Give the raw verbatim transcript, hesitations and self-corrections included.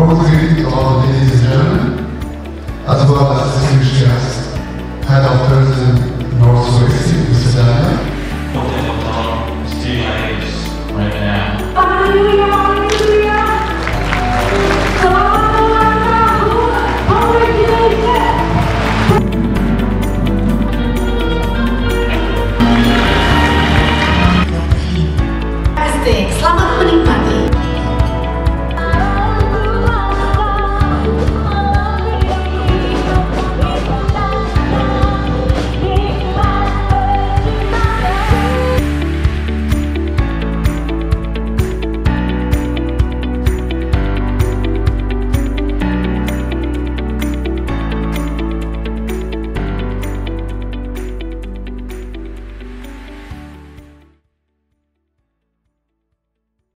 want to greet all ladies and gentlemen, as well as distinguished guests, Head of Tourism Northwest, Mister Daniel. Hotel Manado, student right now. Hallelujah!